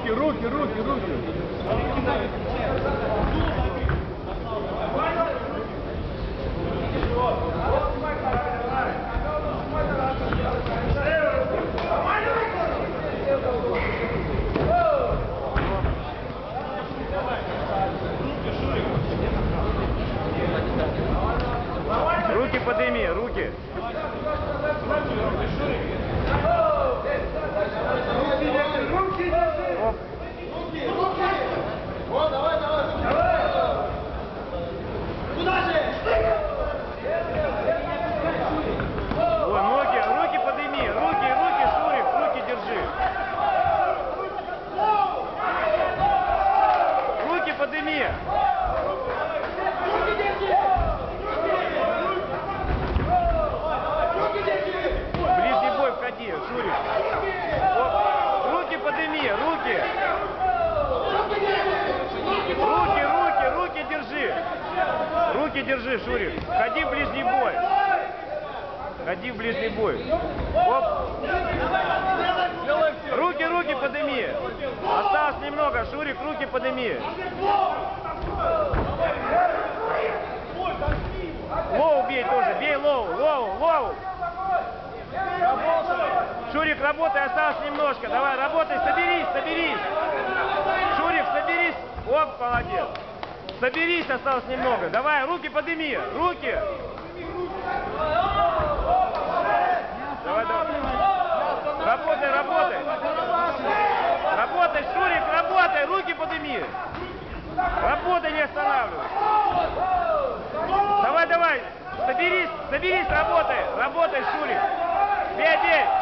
Руки, руки, руки, руки. Руки подними, руки. Вот, давай, давай. Куда же? Ой, ноги, руки подними, руки, Шурик, руки держи. Руки подними. Ближний бой входи, Шурик. Руки подними, руки. Руки держи. Руки держи, Шурик. Ходи в ближний бой. Ходи в ближний бой. Оп. Руки подними. Осталось немного, Шурик, руки подними. Лоу бей тоже, бей лоу. Шурик, работай, осталось немножко. Давай, работай, соберись. Шурик, соберись. Оп, молодец. Соберись, осталось немного. Давай, руки подними, руки. Давай. Работай. Работай, Шурик, работай, руки подними. Работай, не останавливай. Давай. Соберись, работай, Шурик. Бей.